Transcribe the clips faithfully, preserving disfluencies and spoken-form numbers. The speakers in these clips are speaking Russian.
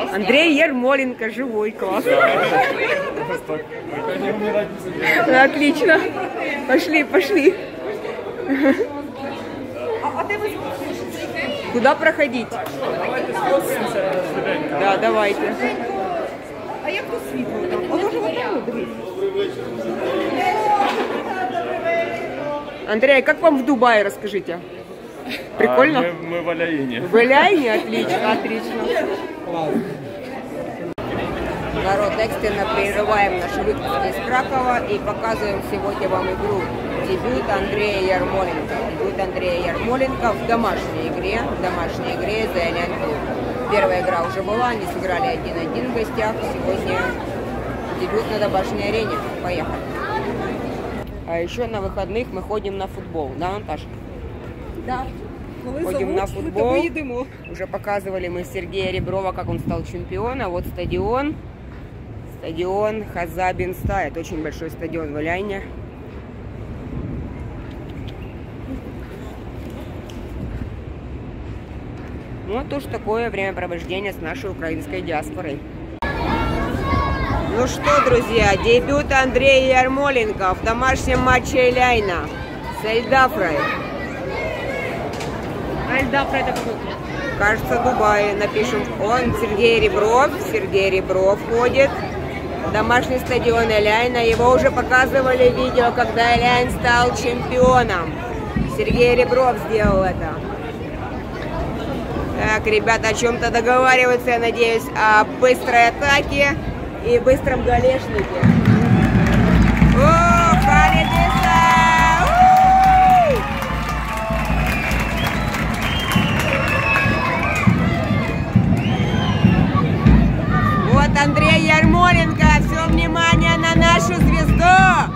Андрей Ермоленко, живой, класс. Отлично. Пошли, пошли. Куда проходить? Да, давайте. А як тут світло? Воно ж отак, дивіться. Андрей, как вам в Дубае, расскажите? Прикольно? А, мы, мы в Аляине. В Аляине? Отлично, отлично. Народ, экстренно прерываем наши выпуски из Кракова и показываем сегодня вам игру. Дебют Андрея Ермоленко. Дебют Андрея Ермоленко в домашней игре. В домашней игре за Эльян Клуб. Первая игра уже была, они сыграли один-один в гостях. Сегодня дебют на домашней арене. Поехали. А еще на выходных мы ходим на футбол, да, Наташа? Да. Ходим на футбол. Уже показывали мы Сергея Реброва, как он стал чемпионом. Вот стадион. Стадион Хазабинста. Это очень большой стадион в Аляйне. Вот уж такое времяпровождение с нашей украинской диаспорой. Ну что, друзья, дебют Андрея Ермоленко в домашнем матче Аляйна с Эльдафрой. Эльдафра это какой? Кажется, Дубай. Напишем. Он Сергей Ребров. Сергей Ребров ходит. Домашний стадион Аляйна. Его уже показывали видео, когда Аляйн стал чемпионом. Сергей Ребров сделал это. Так, ребята о чем-то договариваются, я надеюсь, о быстрой атаке и быстром голешнике. О, Халидиса! Вот Андрей Ермоленко, все внимание на нашу звезду!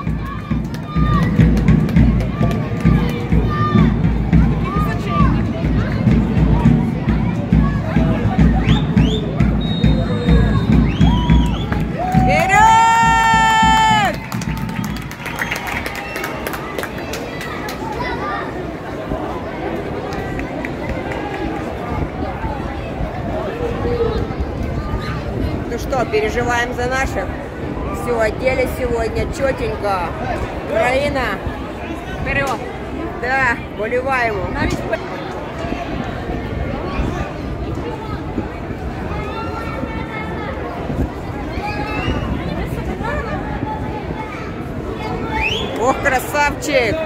Ну что, переживаем за наших. Все, одели сегодня четенько. Украина. Вперед. Да, болеваем. Ох, красавчик.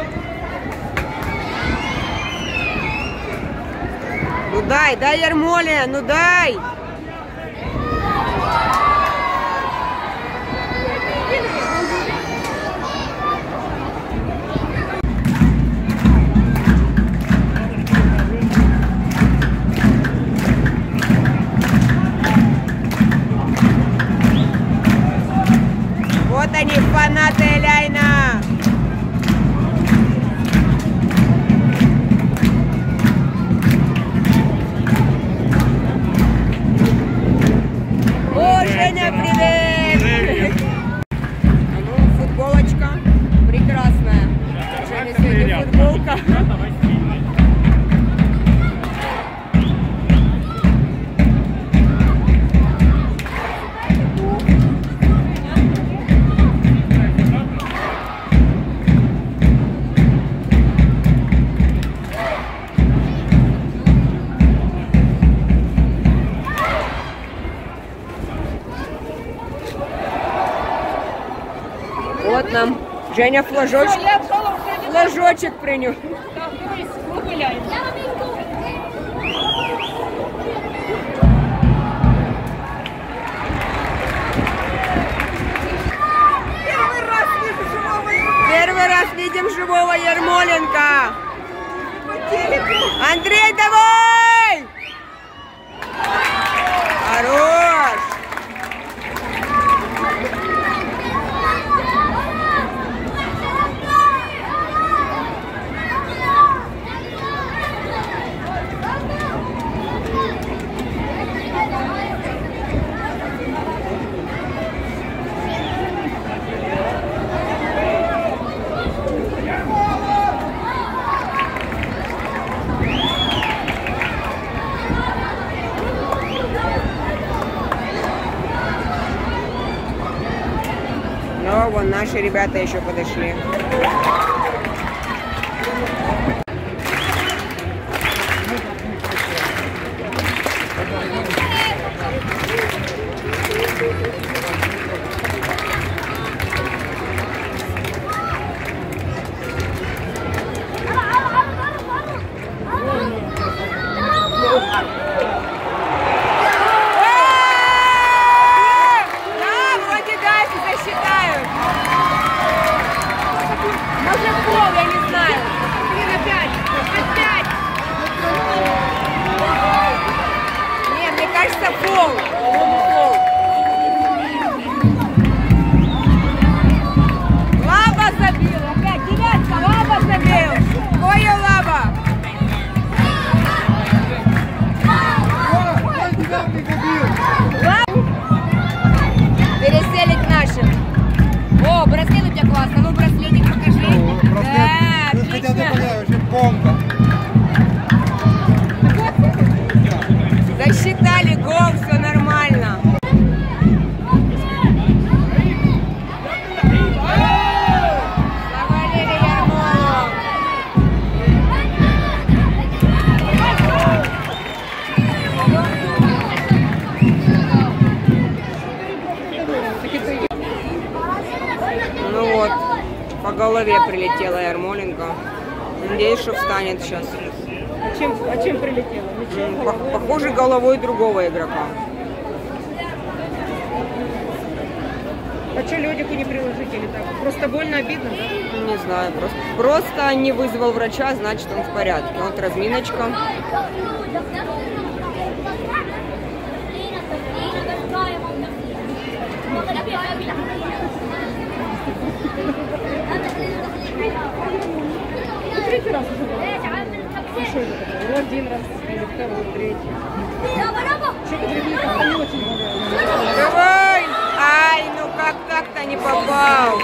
Ну дай, дай, Ермоля, ну дай. Вот они, фанаты Аляйна. О, Женя, привет! Привет! Ну, футболочка прекрасная. Женя сегодня футболка. Вот нам Женя флажочек, флажочек принес. Первый раз видим живого Ермоленко. Андрей, давай! Хорош! вон наши ребята еще подошли. Засчитали гол, все нормально. За Валерий Ярмолов. Ну вот, по голове прилетела Ярмоленко. Надеюсь, что встанет сейчас. А чем, а чем прилетело? Похоже, головой другого игрока. А что Лёдику не приложить или так? Просто больно, обидно, да? Не знаю, просто, просто не вызвал врача, значит он в порядке. Вот разминочка. Третий раз уже было. Ну что это такое? Один раз, или второй, третий. Что-то древников не очень понравилось. Давай! Ай, ну как так-то не попал?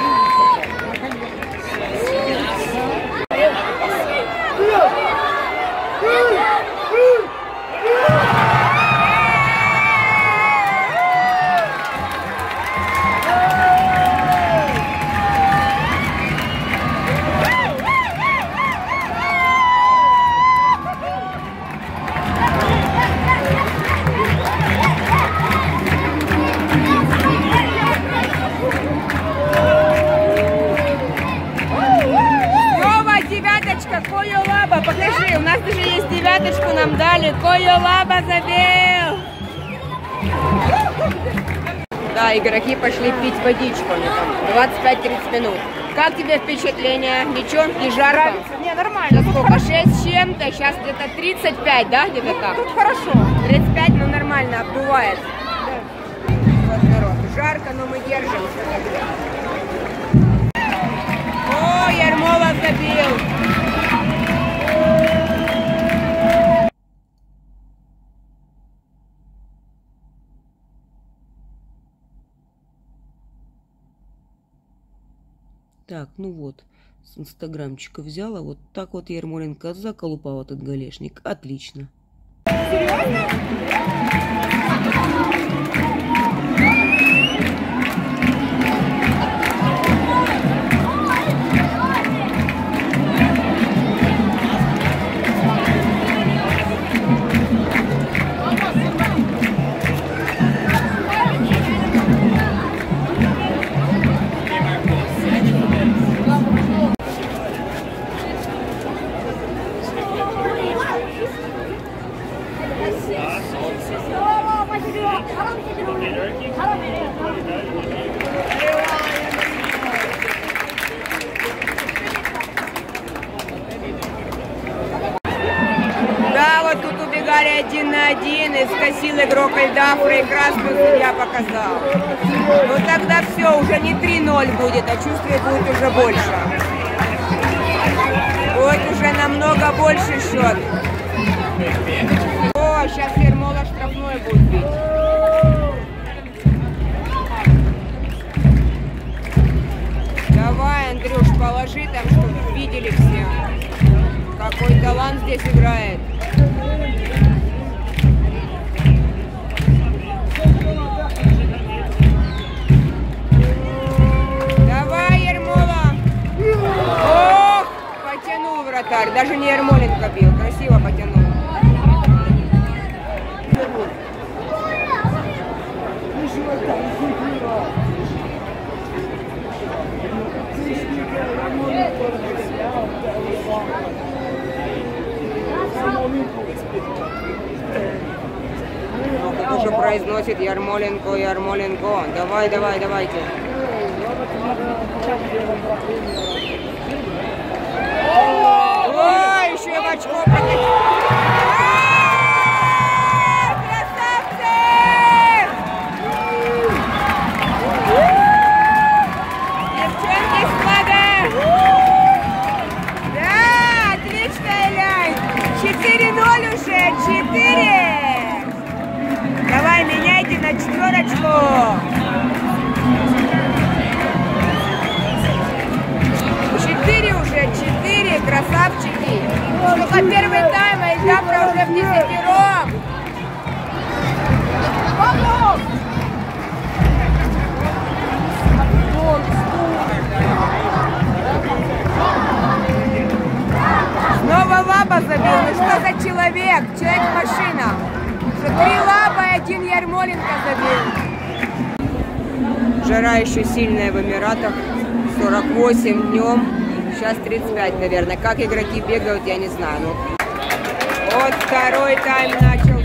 Койолаба, покажи, у нас даже есть девяточку, нам дали. Койолаба забил. Да, игроки пошли пить водичку, двадцать пять тридцать минут. Как тебе впечатление? Ничего, не жарко? Не, нормально. Сколько? шесть с чем-то, сейчас где-то тридцать пять, да, где-то так? Тут хорошо. тридцать пять, ну нормально, обдувает. Да. Вот народ, жарко, но мы держимся. О, Ярмолов забил. Так, ну вот, с инстаграмчика взяла, вот так вот Ярмоленко заколупал этот голешник. Отлично. Серьезно? Да, вот тут убегали один на один, и скосил игрок Эльдафра, и красную судья показал. Ну тогда все, уже не три ноль будет, а чувствие будет уже больше. Вот уже намного больше счет. О, сейчас Ярмолов штрафной будет бить. Давай, Андрюш, положи там, чтобы видели все. Какой талант здесь играет. Давай. разносит Ярмоленко, Ярмоленко. Давай, давай, давайте. Ой, еще в очко прокатил. Красавцы! Девчонки с флагом! Да, отличная лянь! четыре ноль уже, четыре! Давай, меняйте на четверочку! четыре уже, четыре, красавчики! Только первый тайм, а завтра уже в десятером! Снова лаба забил. Ну что за человек? Человек-машина. Что три лаба и один Ярмоленко забил. Жара еще сильная в Эмиратах. сорок восемь днем. Сейчас тридцать пять, наверное. Как игроки бегают, я не знаю. Ну, вот второй тайм начался.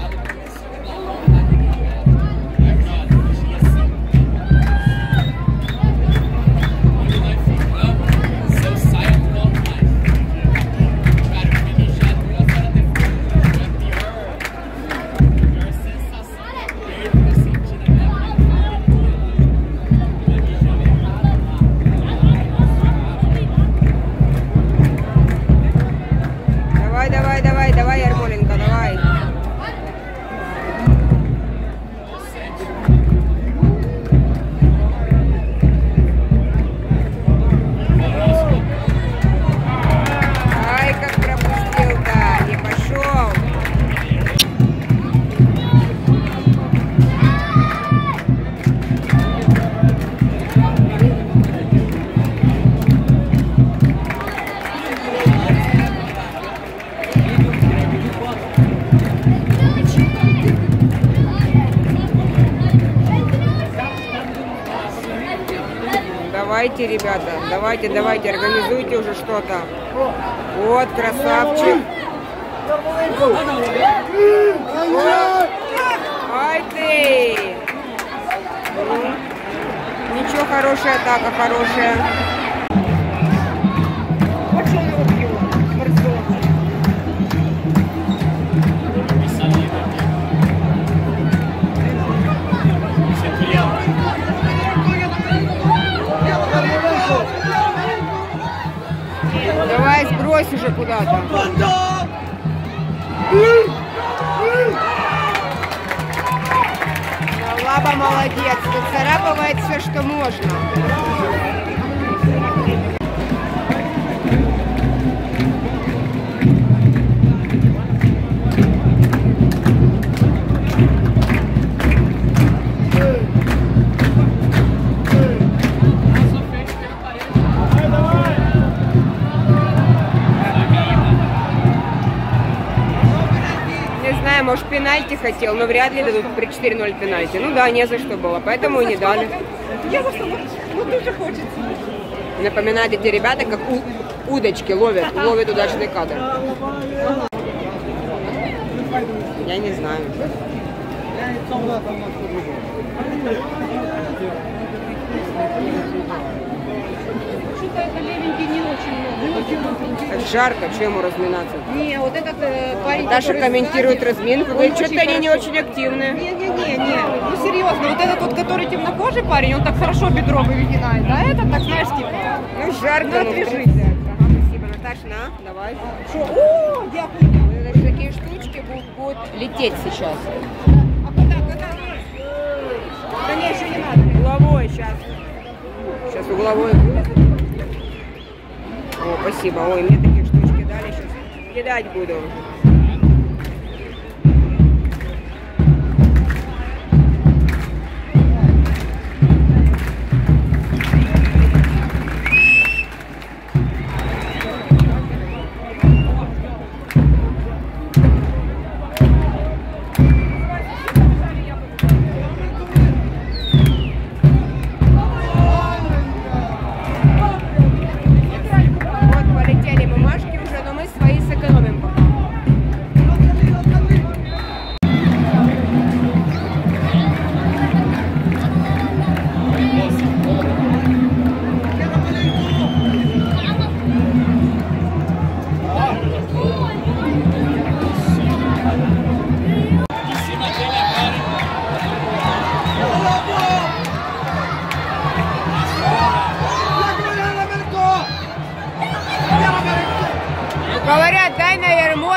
Давайте, ребята, давайте, давайте, организуйте уже что-то. Вот, красавчик. Ай ты! Ничего, хорошая атака, хорошая. Давай, сбрось уже куда-то. Лаба молодец, тут царапывает все, что можно. Может, пенальти хотел, но вряд ли дадут при четыре ноль пенальти. Ну да, не за что было, поэтому и не дали. Я за что, вот тоже хочется. Напоминают эти ребята, как у, удочки ловят, ловят удачный кадр. Я не знаю. Что-то это левенький не очень много. Жарко, чем ему разминаться? Не, вот этот э, парень, Даша комментирует разминку, говорит, что-то они не очень активные. Не-не-не, ну серьезно, вот этот вот, который темнокожий парень, он так хорошо бедро вывигинает, да, это так, знаешь, типа. Ну жарко, ну, отвяжись. Ага, спасибо, Наташа, на, давай. Шо? О, дякую. Значит, такие штучки будут, будут лететь сейчас. А куда, куда? Да не, еще не надо. Угловой сейчас. Сейчас угловой. О, спасибо. Ой, мне такие штучки дали, сейчас кидать буду.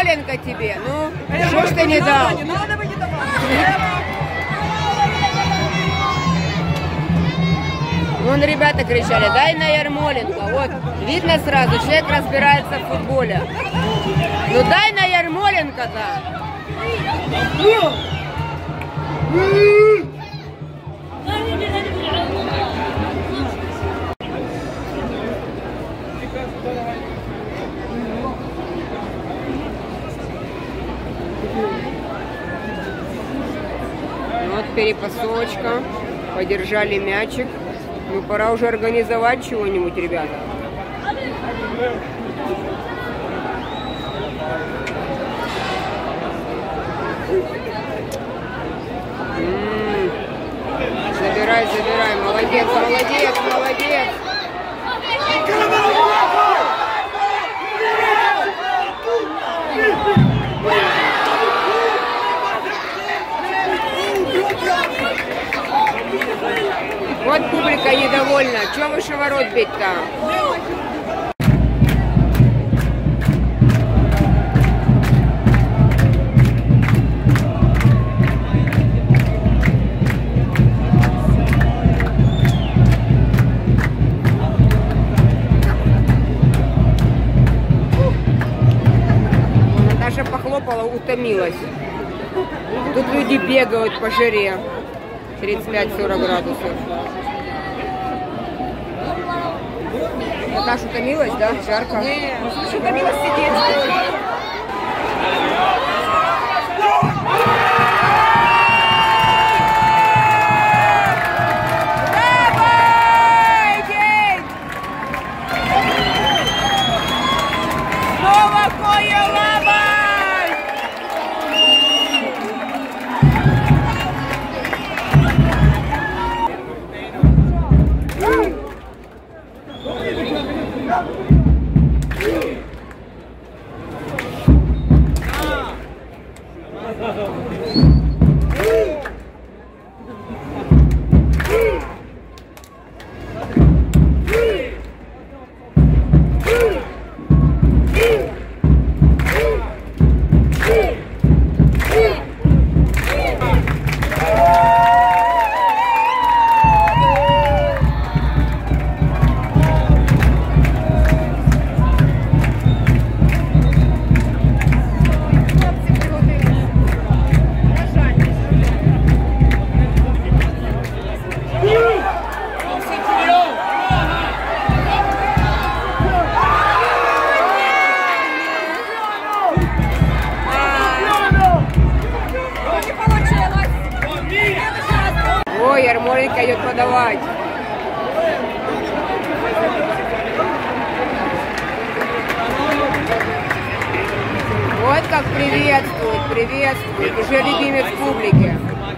Ярмоленко тебе. Ну, что ж ты не дал? Не надо, вы не давали. Вон ребята кричали, дай на Ярмоленко. Вот, видно сразу, человек разбирается в футболе. Ну дай на Ярмоленко-то. Вот перепасовочка. Подержали мячик. Ну, пора уже организовать чего-нибудь, ребята. М-м-м. Забирай, забирай. Молодец, молодец, молодец. Вот публика недовольна. Чего выше ворот бить-то? Наташа похлопала, утомилась. Тут люди бегают по жаре. тридцать пять сорок градусов. Наташа утомилась, да? Жарко? Не, слушай, утомилась сидеть. Ой, Ярмоленко идет подавать. Вот как приветствует, приветствует. Уже любимец публики.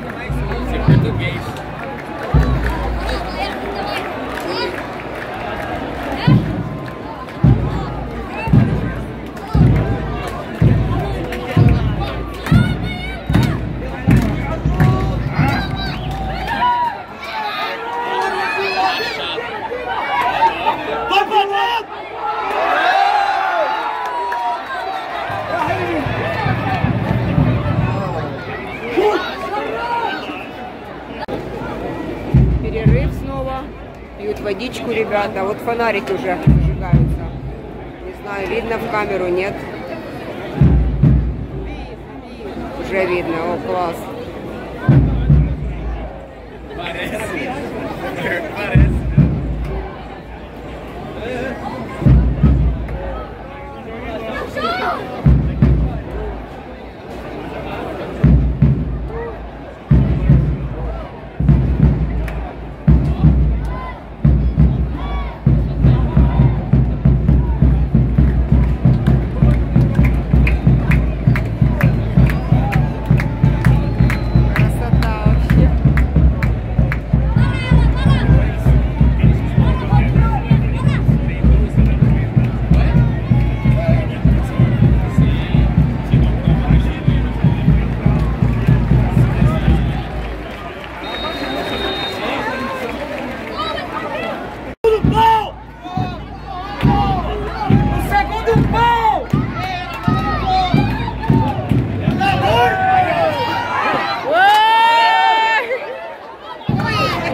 Перерыв снова. Пьют водичку ребята. Вот фонарики уже зажигаются. Не знаю, видно в камеру, нет? Уже видно. О, класс.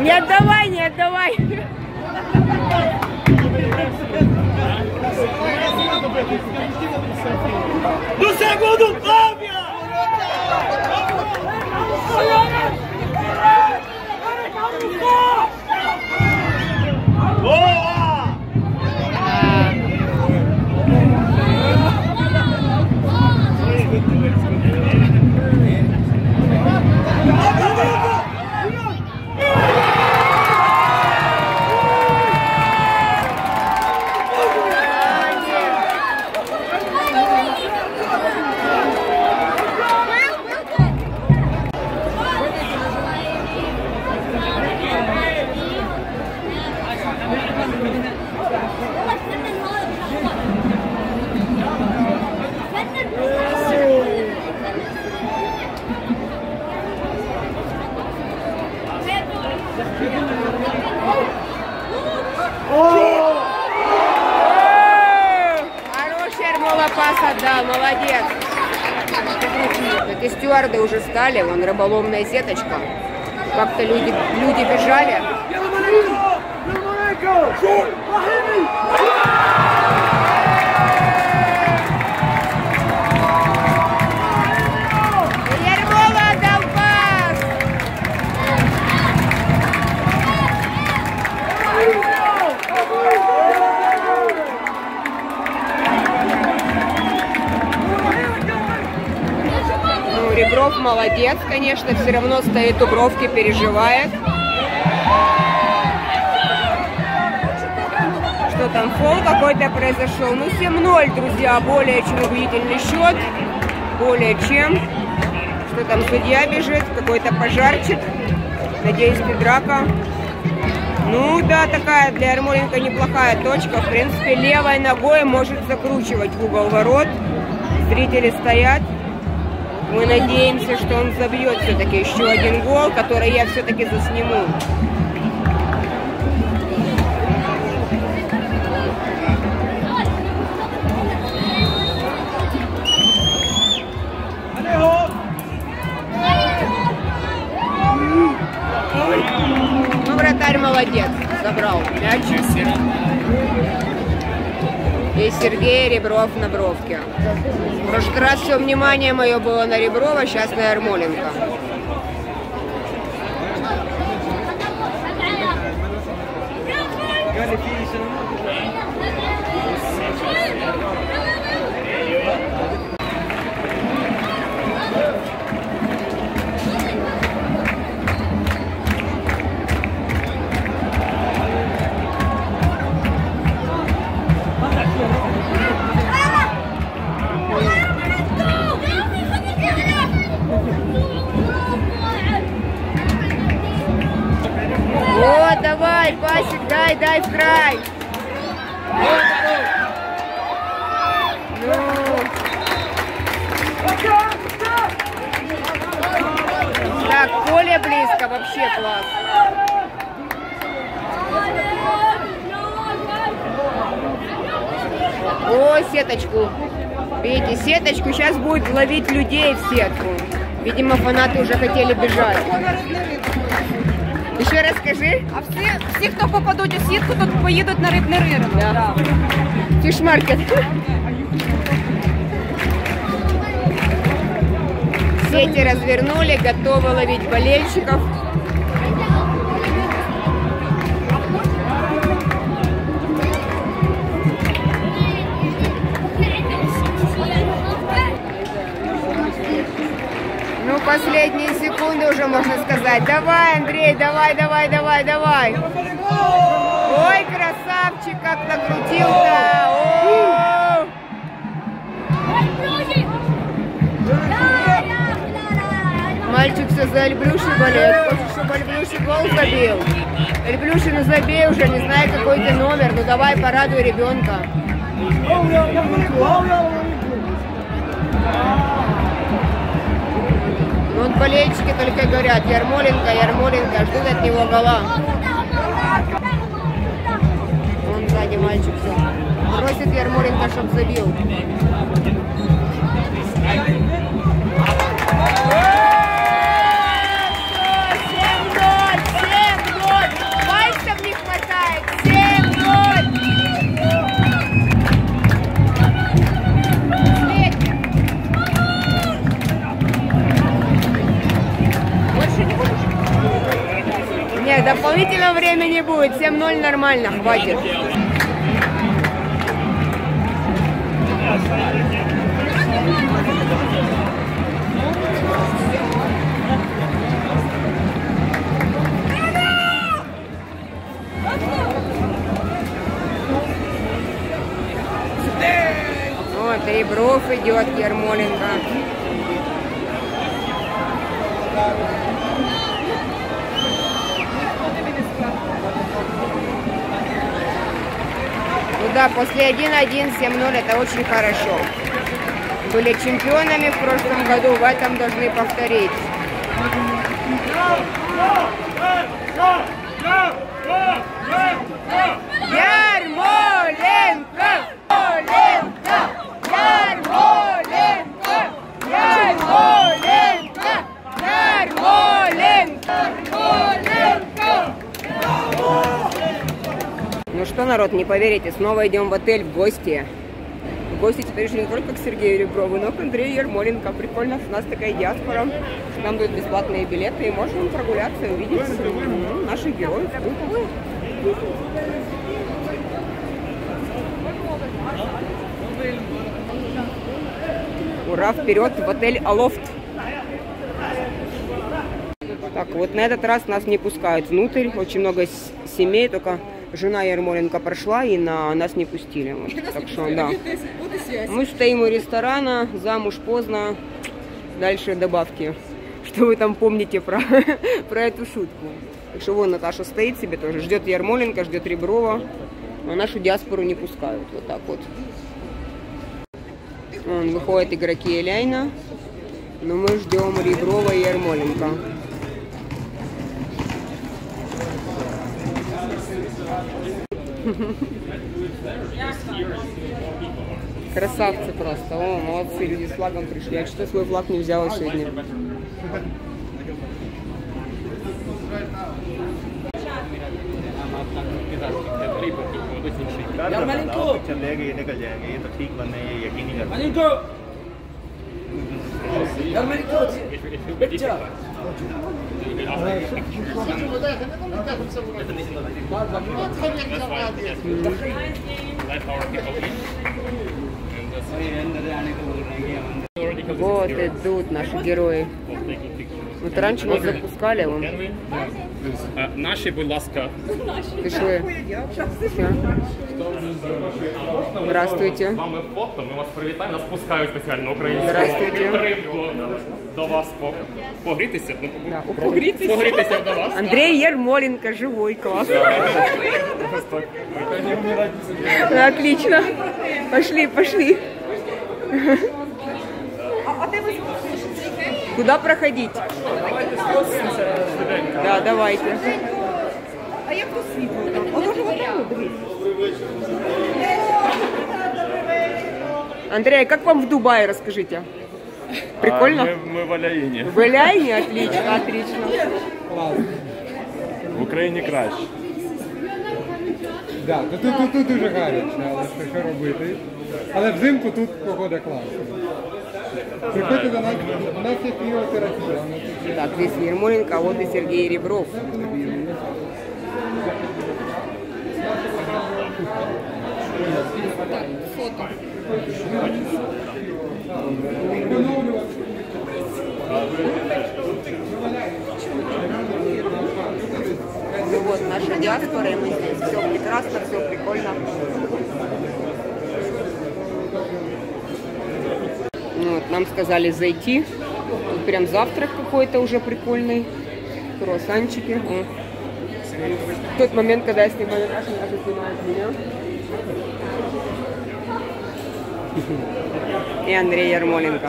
Не отдавай, не отдавай. No segundo, Flávia! Boa! Пас отдал, молодец. Так и стюарды уже стали, вон рыболовная сеточка. Как-то люди, люди бежали. Ярмола отдал пас. Ребров молодец, конечно, все равно стоит у бровки, переживает. Что там, фол какой-то произошел? Ну, семь ноль, друзья, более чем убедительный счет. Более чем. Что там, судья бежит, какой-то пожарчик. Надеюсь, не драка. Ну, да, такая для Ярмоленко неплохая точка. В принципе, левой ногой может закручивать в угол ворот. Зрители стоят. Мы надеемся, что он забьет все-таки еще один гол, который я все-таки засниму. Ну, вратарь молодец, забрал мяч. И Сергей Ребров на бровке. В прошлый раз все внимание мое было на Реброва, сейчас на Ярмоленко. Вот, давай, пасик, дай, дай в край. Ну. Так, поле близко, вообще класс. О, сеточку. Видите, сеточку сейчас будет ловить людей в сетку. Видимо, фанаты уже хотели бежать. Еще раз скажи. А всі, всі, хто попадуть у сітку, тут поїдуть на рибний ринок. Да. Да. Фишмаркет. Сети развернули, готовы ловить болельщиков. Ну, последние секунды уже можно сказать. Давай, Андрей, давай, давай, давай, давай. Ой, красавчик, как накрутил-то. Мальчик все за Эльблюши болеет. Хочет, чтобы Эльблюши гол забил. Эльблюши, ну забей уже, не знаю, какой ты номер. Ну давай, порадуй ребенка. Вот болельщики только говорят: Ярмоленко, Ярмоленко, ждут от него гола. Вон сзади мальчик все. Просит Ярмоленко, чтоб забил. семь ноль, семь ноль. дополнительного времени будет. семь ноль нормально, хватит. Вот, Ребров идет, Ермоленко. Ну да, после один один семь ноль это очень хорошо. Были чемпионами в прошлом году, в этом должны повторить. Ярмоленко! Ярмоленко! Ярмоленко! Ярмоленко! Ярмоленко! Ну что, народ, не поверите, снова идем в отель в гости. В гости теперь же не только к Сергею Реброву, но к Андрею Ермоленко. Прикольно, у нас такая диаспора, что нам дают бесплатные билеты, и можем прогуляться и увидеть ну, наших героев. Ура, вперед в отель Алофт. Так, вот на этот раз нас не пускают внутрь, очень много семей, только жена Ермоленко прошла и на нас не пустили. Вот. Так что, да. Мы стоим у ресторана, замуж поздно. Дальше добавьте, что вы там помните про, про эту шутку. Так что вон Наташа стоит себе тоже, ждет Ермоленко, ждет Реброва, а нашу диаспору не пускают. Вот так вот. Вон выходят игроки Эляйна, но мы ждем Реброва и Ермоленко. Красавцы просто. О, молодцы, люди с флагом пришли. Я что-то свой флаг не взяла сегодня. Вот идут наши герои. Вот раньше нас запускали. Вон. Наші, будь ласка. Пішли. Все. Здравствуйте. З вами фото, ми вас привітаємо, нас пускають спеціально українською. Здравствуйте. До вас погрітися. Да. Погрітися. Погрітися до вас. Андрей Ермоленко, живой, класс. Отлично. Пошли, пошли. Куда проходить? Да, давайте. А як тут світло? Воно ж вот дивись. Андрей, как вам в Дубае, расскажите? Прикольно? А, мы, мы в Аляїні. В Аляйне? Отлично, отлично. В Україні краще. Да, тут, тут, тут дуже гаряче, але що, що робити. Але взимку тут погода класна. Приходьте до нас, у нас є кріотерапія. Так, здесь Ермоленко, а вот и Сергей Ребров. Ну вот, наша диаспора, и мы здесь. Все прекрасно, все прикольно. Ну, вот, нам сказали зайти. Тут прям завтрак какой-то уже прикольный. Круассанчики. О. В тот момент, когда я снимаю Наташу, Наташа снимает меня. И Андрей Ермоленко.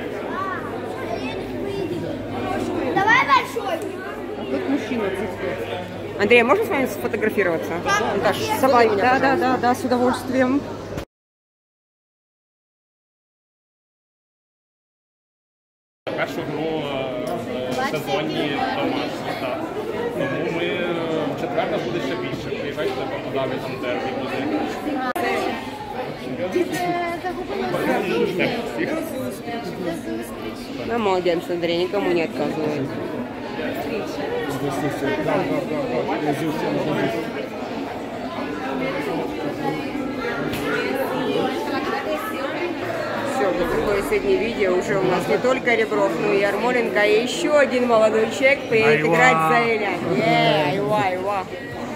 Давай большой. А тут мужчина цветет. Андрей, а можно с вами сфотографироваться? Наташ, собой меня, да, да, да, да, с удовольствием. Першу гру в сезоні домашні, так. Тому ми в четвер нас буде ще більше. Приїжджайте до Богданові, там дербі буде. Да, молодец, Андрей, никому не отказывает. Встреча. Да, да, да, да. Здесь, здесь. Все, вот такое сегодня видео. Уже у нас не только Ребров, но и Ярмоленко. И еще один молодой человек приедет играть за Эля. Е, айва, айва.